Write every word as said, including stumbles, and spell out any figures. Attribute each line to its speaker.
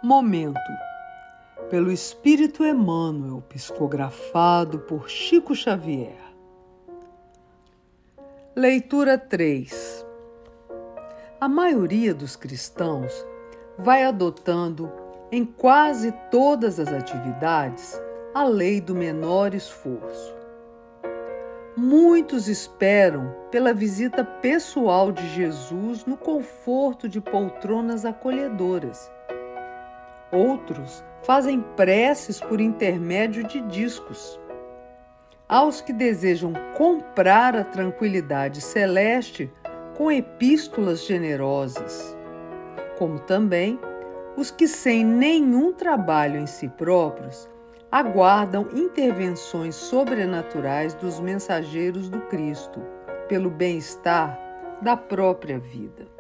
Speaker 1: Momento, pelo Espírito Emmanuel, psicografado por Chico Xavier. Leitura três. A maioria dos cristãos vai adotando em quase todas as atividades a lei do menor esforço. Muitos esperam pela visita pessoal de Jesus no conforto de poltronas acolhedoras. Outros fazem preces por intermédio de discos. Aos que desejam comprar a tranquilidade celeste com epístolas generosas, como também os que, sem nenhum trabalho em si próprios, aguardam intervenções sobrenaturais dos mensageiros do Cristo, pelo bem-estar da própria vida.